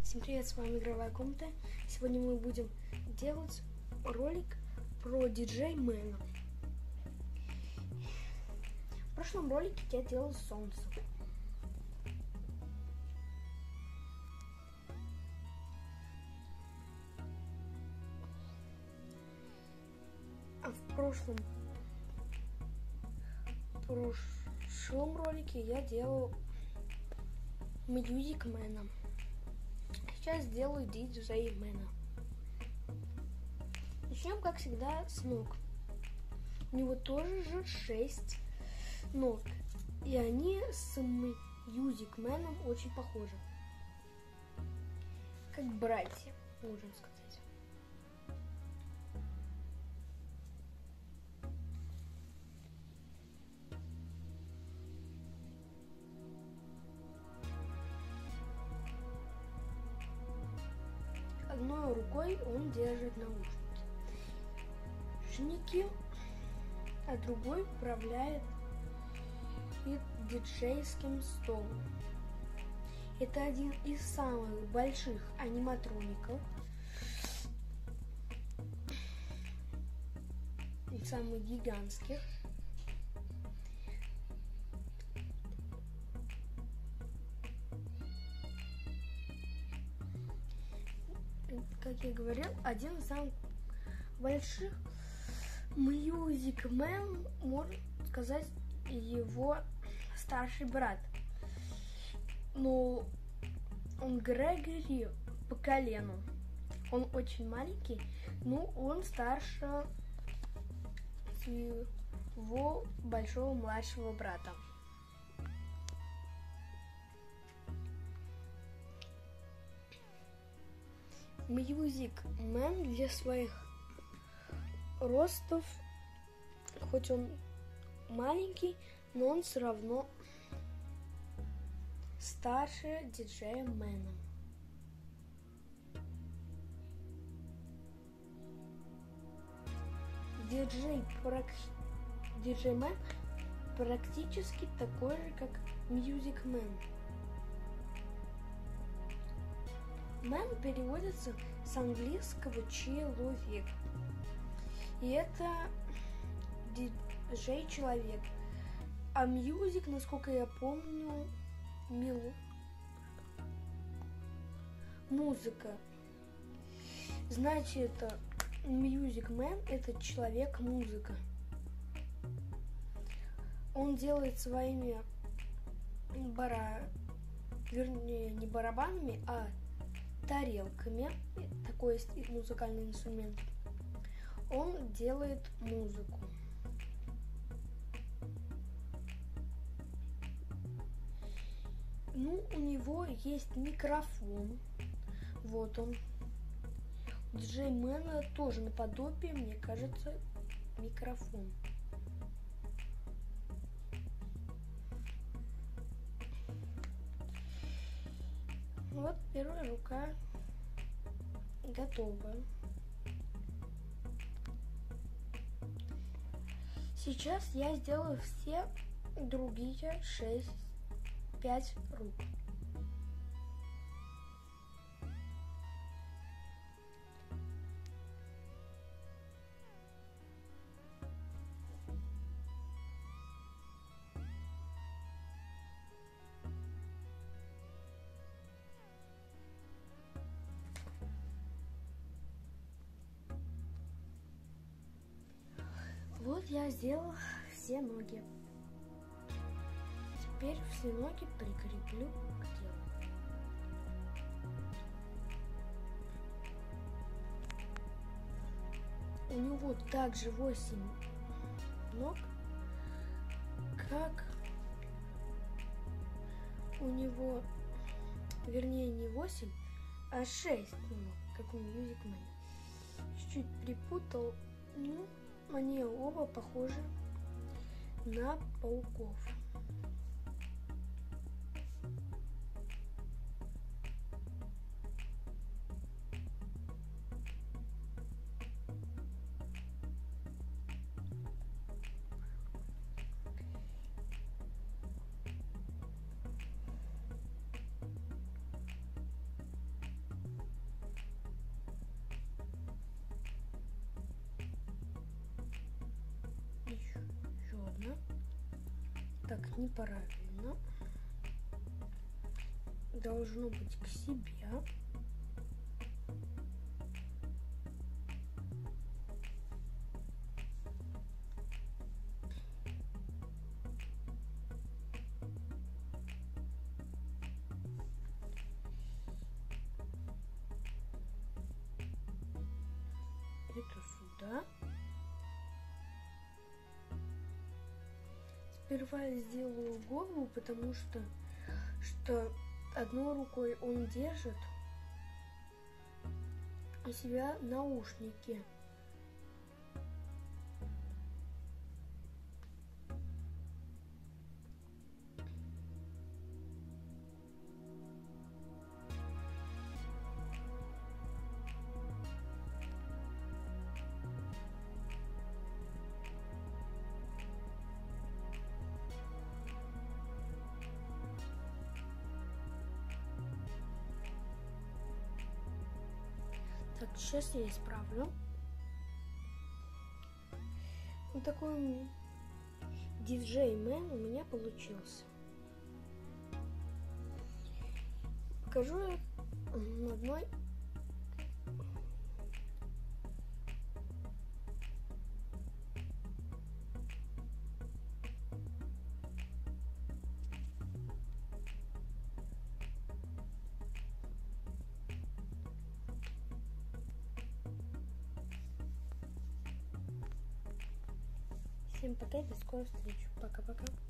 Всем привет, с вами Игровая комната. Сегодня мы будем делать ролик про диджей-мэна. В прошлом ролике я делал солнце. А в прошлом ролике я делал мьюзик-мэна. Сейчас сделаю диджей-мэна. Начнем, как всегда, с ног. У него тоже же 6 ног. И они с мьюзик-мэном очень похожи. Как братья, можно сказать. Одной рукой он держит наушники, а другой управляет диджейским столом. Это один из самых больших аниматроников, и самых гигантских. Как я говорил, один из самых больших. Мьюзик-мэн, можно сказать, его старший брат. Но он Грегори по колену. Он очень маленький, но он старше его большого младшего брата. Мьюзик-мэн для своих ростов, хоть он маленький, но он все равно старше диджея-мэна. Диджей-мэн практически такой же, как мьюзик-мэн. Мэн переводится с английского «человек». И это диджей-человек. А мьюзик, насколько я помню, музыка. Значит, мьюзик-мэн — это человек-музыка. Он делает своими вернее, не барабанами, а тарелками. Такой есть музыкальный инструмент. Он делает музыку. Ну, у него есть микрофон. Вот он. У диджей-мэна тоже наподобие, мне кажется, микрофон. Вот первая рука готова. Сейчас я сделаю все другие 5 рук. Вот я сделал все ноги. Теперь все ноги прикреплю к телу. У него также 8 ног, как у него, вернее, не 8, а 6 ног, как у мьюзик-мэна. Чуть-чуть припутал, ну, они оба похожи на пауков. Так, неправильно. Должно быть к себе. Это сюда. Сперва я сделаю голову, потому что одной рукой он держит у себя наушники. Так, сейчас я исправлю. Вот такой диджей-мен у меня получился. Покажу на одной. Всем пока и до скорой встречи. Пока-пока.